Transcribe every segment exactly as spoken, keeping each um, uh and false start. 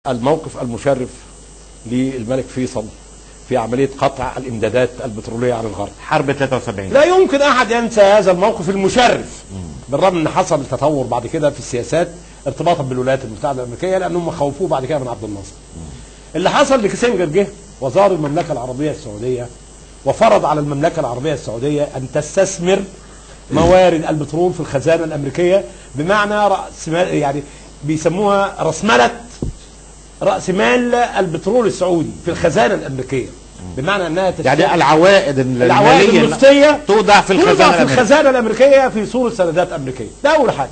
الموقف المشرف للملك فيصل في عملية قطع الإمدادات البترولية عن الغرب. حرب ثلاثة وسبعين لا يمكن أحد ينسى هذا الموقف المشرف، بالرغم أن حصل تطور بعد كده في السياسات ارتباطا بالولايات المتحدة الأمريكية، لأنهم خوفوه بعد كده من عبد الناصر. اللي حصل لكيسنجر جه وزار المملكة العربية السعودية وفرض على المملكة العربية السعودية أن تستثمر موارد البترول في الخزانة الأمريكية، بمعنى رأس مال، يعني بيسموها رأسمالة رأس مال البترول السعودي في الخزانة الأمريكية، بمعنى أنها يعني العوائد العوائد النفطية توضع في الخزانة توضع في الخزانة الأمريكية في صورة سندات أمريكية. ده أول حاجة.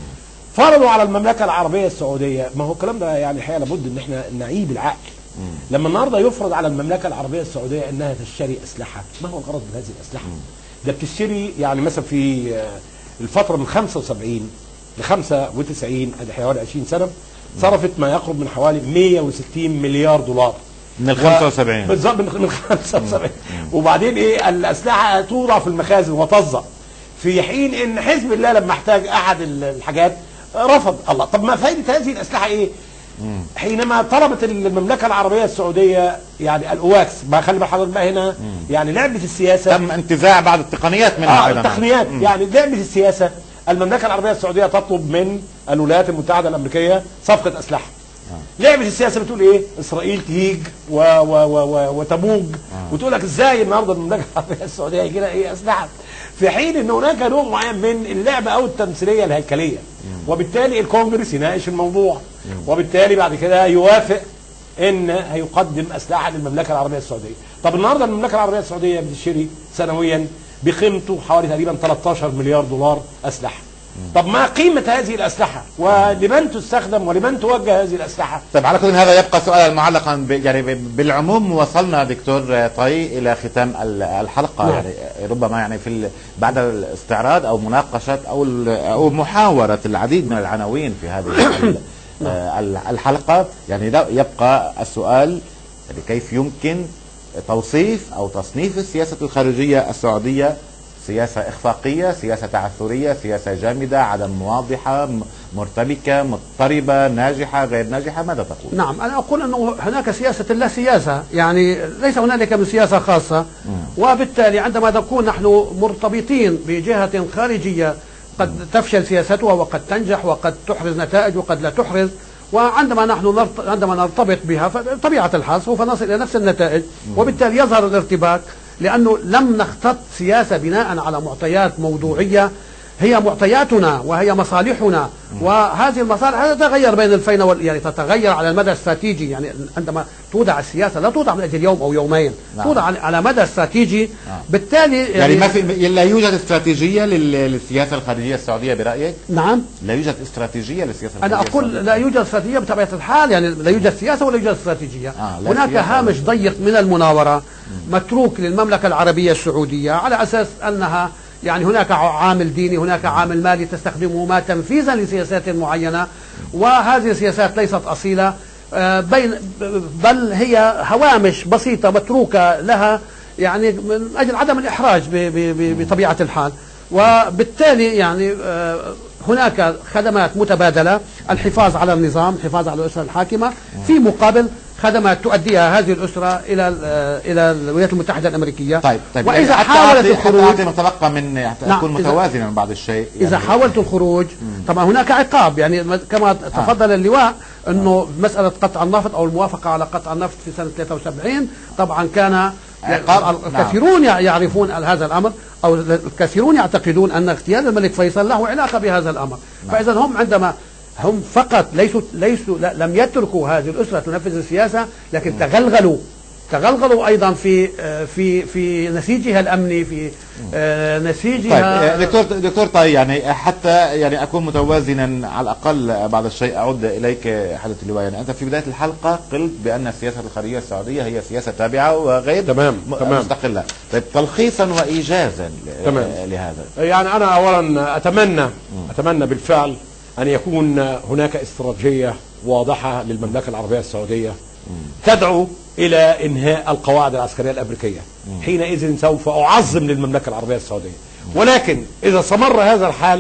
فرضوا على المملكة العربية السعودية، ما هو الكلام ده يعني الحقيقة لابد إن احنا نعيب العقل. لما النهارده يفرض على المملكة العربية السعودية أنها تشتري أسلحة، ما هو الغرض من هذه الأسلحة؟ ده بتشتري يعني مثلا في الفترة من خمسة وسبعين ل خمسة وتسعين، ادي حوالي عشرين سنة، صرفت ما يقرب من حوالي مئة وستين مليار دولار من ال خمسة وسبعين بالظبط، من خمسة وسبعين. وبعدين ايه؟ الاسلحه توضع في المخازن وتوزع، في حين ان حزب الله لما احتاج احد الحاجات رفض. الله، طب ما فائده هذه الاسلحه ايه؟ مم. حينما طلبت المملكه العربيه السعوديه يعني الاواكس، ما خلي بال حضرتك بقى هنا، مم. يعني لعبه السياسه تم انتزاع بعض التقنيات منها. آه ايضا التقنيات، مم. يعني لعبه السياسه، المملكه العربيه السعوديه تطلب من الولايات المتحده الامريكيه صفقه اسلحه. آه. لعبه السياسه بتقول ايه؟ اسرائيل تهيج و و و و وتموج، آه. وتقول لك ازاي النهارده المملكه العربيه السعوديه يجي لها ايه؟ اسلحه، في حين ان هناك نوع معين من اللعبه او التمثيليه الهيكليه، مم. وبالتالي الكونجرس يناقش الموضوع، مم. وبالتالي بعد كده يوافق ان هيقدم اسلحه للمملكه العربيه السعوديه. طب النهارده المملكه العربيه السعوديه بتشتري سنويا بقيمته حوالي تقريبا ثلاثة عشر مليار دولار اسلحه. طب ما قيمة هذه الأسلحة؟ ولمن تستخدم ولمن توجه هذه الأسلحة؟ طيب، على كل هذا يبقى سؤالا معلقا ب... يعني بالعموم وصلنا دكتور طي إلى ختام الحلقة. نعم. يعني ربما يعني في ال... بعد الاستعراض أو مناقشة أو ال... أو محاورة العديد من العناوين في هذه الحلقة، يعني يبقى السؤال يعني كيف يمكن توصيف أو تصنيف السياسة الخارجية السعودية؟ سياسة إخفاقية، سياسة تعثرية، سياسة جامدة، عدم واضحة، مرتبكة، مضطربة، ناجحة، غير ناجحة، ماذا تقول؟ نعم، أنا أقول أنه هناك سياسة لا سياسة، يعني ليس هنالك من سياسة خاصة. م. وبالتالي عندما نكون نحن مرتبطين بجهة خارجية قد م. تفشل سياستها وقد تنجح وقد تحرز نتائج وقد لا تحرز، وعندما نحن عندما نرتبط بها فطبيعة الحال سوف نصل إلى نفس النتائج، م. وبالتالي يظهر الارتباك، لأنه لم نختط سياسة بناء على معطيات موضوعية هي معطياتنا وهي مصالحنا، وهذه المصالح تتغير بين الفين وال... يعني تتغير على المدى الاستراتيجي. يعني عندما توضع السياسة لا توضع من أجل يوم أو يومين، نعم. توضع على مدى استراتيجي. نعم. بالتالي يعني, يعني ما في لا يوجد استراتيجية للسياسة الخارجية السعودية برأيك؟ نعم، لا يوجد استراتيجية للسياسة الخارجية أنا أقول السعودية. لا يوجد استراتيجية بطبيعة الحال، يعني لا يوجد سياسة ولا يوجد استراتيجية. آه هناك هامش ضيق من المناورة متروك للمملكة العربية السعودية على أساس أنها يعني هناك عامل ديني، هناك عامل مالي تستخدمه ما تنفيذا لسياسات معينة، وهذه السياسات ليست أصيلة، بين بل هي هوامش بسيطة متروكة لها، يعني من أجل عدم الإحراج بطبيعة الحال. وبالتالي يعني هناك خدمات متبادلة، الحفاظ على النظام، الحفاظ على الأسرة الحاكمة، في مقابل خدمات تؤديها هذه الأسرة إلى إلى الولايات المتحدة الأمريكية. طيب طيب وإذا حاولت الخروج متبقى من تكون متوازنا بعض الشيء، يعني إذا حاولت الخروج طبعا هناك عقاب، يعني كما تفضل اللواء أنه مسألة قطع النفط أو الموافقة على قطع النفط في سنة ثلاثة وسبعين طبعا كان الكثيرون نعم. يعرفون هذا الأمر، أو الكثيرون يعتقدون أن اغتيال الملك فيصل له علاقة بهذا الأمر. نعم. فإذا هم عندما هم فقط ليسوا ليسوا لم يتركوا هذه الأسرة تنفذ السياسة، لكن تغلغلوا تغلغلوا أيضا في في في نسيجها الأمني، في نسيجها. طيب دكتور دكتور طيب، يعني حتى يعني أكون متوازنا على الأقل بعض الشيء، أعود إليك حضرة اللواء. يعني أنت في بداية الحلقة قلت بأن السياسة الخارجية السعودية هي سياسة تابعة وغير تمام تمام مستقلة. طيب تلخيصا وإيجازا تمام لهذا، يعني أنا أولا أتمنى م. أتمنى بالفعل أن يكون هناك استراتيجية واضحة للمملكة العربية السعودية تدعو إلى إنهاء القواعد العسكرية الأمريكية. حينئذ سوف أعظم للمملكة العربية السعودية. ولكن إذا استمر هذا الحال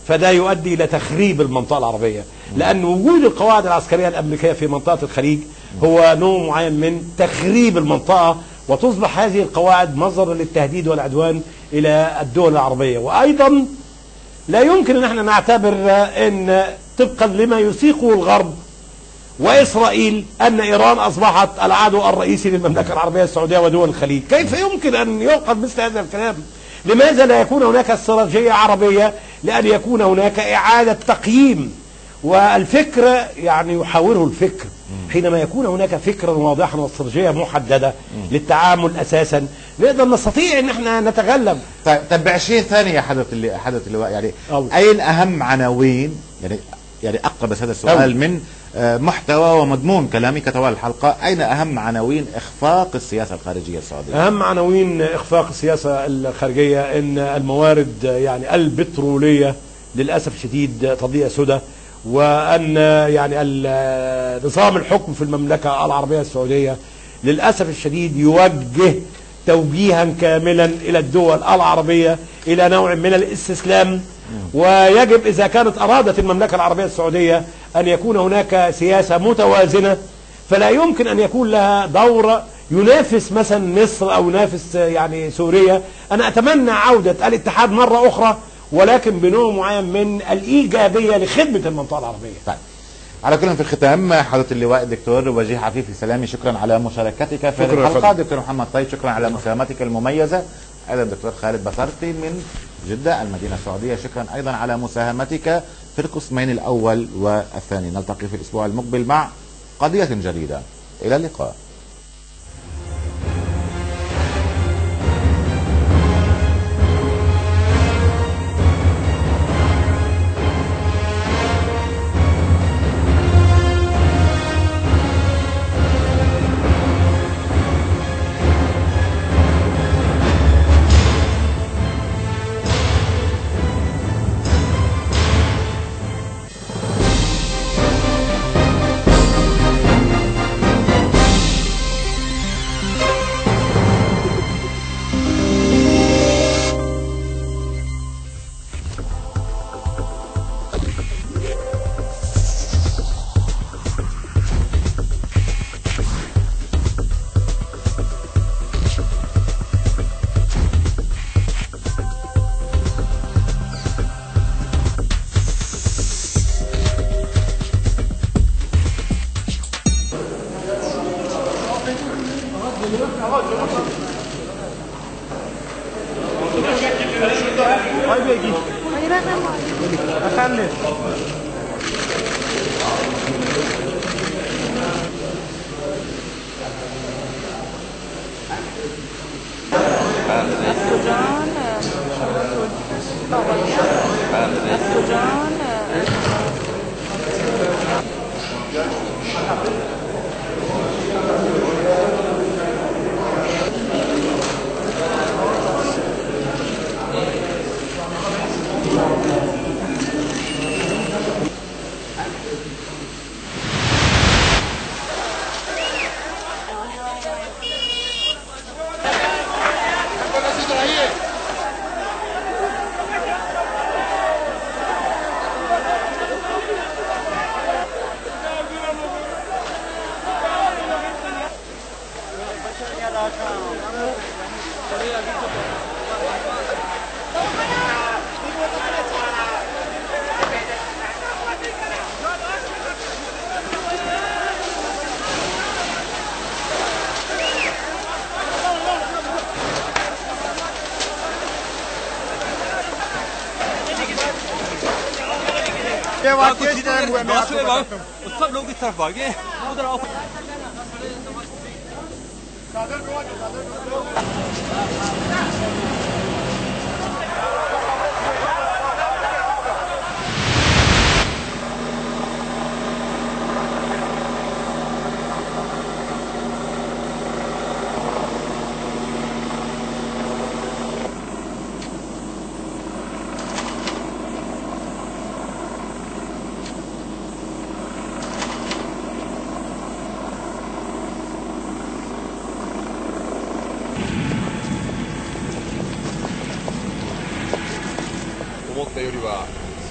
فده يؤدي إلى تخريب المنطقة العربية، لأن وجود القواعد العسكرية الأمريكية في منطقة الخليج هو نوع معين من تخريب المنطقة، وتصبح هذه القواعد مصدر للتهديد والعدوان إلى الدول العربية. وأيضا لا يمكن أن احنا نعتبر أن طبقا لما يسيقه الغرب وإسرائيل أن إيران أصبحت العدو الرئيسي للمملكة العربية السعودية ودول الخليج. كيف يمكن أن يعقد مثل هذا الكلام؟ لماذا لا يكون هناك استراتيجية عربية لأن يكون هناك إعادة تقييم؟ والفكر يعني يحاوره الفكر حينما يكون هناك فكرا واضحا واستراتيجية محددة للتعامل أساسا نقدر نستطيع أن احنا نتغلب. طيب طب عشرين ثانية حضرة اللي حضرة اللواء، يعني أوه. أين أهم عناوين، يعني يعني أقتبس هذا السؤال أوه. من محتوى ومضمون كلامي كطوال الحلقة، أين أهم عناوين إخفاق السياسة الخارجية السعودية؟ أهم عناوين إخفاق السياسة الخارجية أن الموارد يعني البترولية للأسف الشديد تضيع سدى، وأن يعني نظام الحكم في المملكة العربية السعودية للأسف الشديد يوجه توجيها كاملا إلى الدول العربية إلى نوع من الاستسلام. ويجب إذا كانت أرادت المملكة العربية السعودية أن يكون هناك سياسة متوازنة، فلا يمكن أن يكون لها دور ينافس مثلا مصر أو ينافس يعني سوريا. أنا أتمنى عودة الاتحاد مرة أخرى، ولكن بنوع معين من الإيجابية لخدمة المنطقة العربية. طيب. على كل في الختام حضرة اللواء الدكتور وجيه عفيف السلامي، شكرا على مشاركتك في هذه الحلقة. دكتور محمد طيب شكرا على مساهمتك المميزة. أيضا دكتور خالد بصرتي من جدة المدينة السعودية، شكرا أيضا على مساهمتك في القسمين الأول والثاني. نلتقي في الأسبوع المقبل مع قضية جديدة. إلى اللقاء. सब लोग इस तरफ भागे उधर आओ।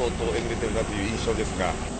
と演じてるなという印象ですが。